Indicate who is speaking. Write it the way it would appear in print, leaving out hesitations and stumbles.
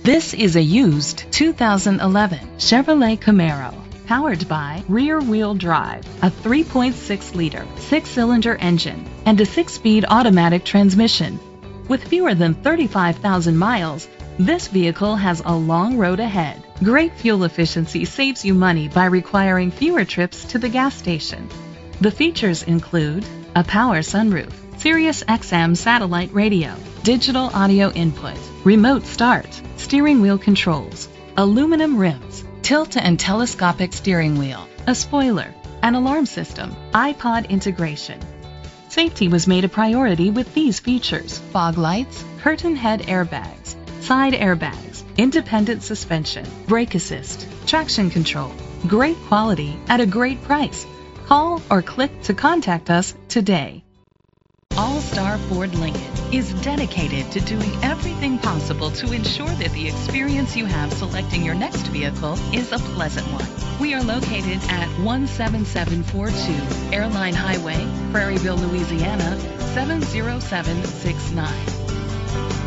Speaker 1: This is a used 2011 Chevrolet Camaro, powered by rear-wheel drive, a 3.6-liter six-cylinder engine, and a six-speed automatic transmission. With fewer than 35,000 miles, this vehicle has a long road ahead. Great fuel efficiency saves you money by requiring fewer trips to the gas station. The features include a power sunroof, Sirius XM satellite radio, digital audio input, remote start, steering wheel controls, aluminum rims, tilt and telescopic steering wheel, a spoiler, an alarm system, iPod integration. Safety was made a priority with these features: fog lights, curtain head airbags, side airbags, independent suspension, brake assist, traction control. Great quality at a great price. Call or click to contact us today. All-Star Ford Lincoln is dedicated to doing everything possible to ensure that the experience you have selecting your next vehicle is a pleasant one. We are located at 17742 Airline Highway, Prairieville, Louisiana, 70769.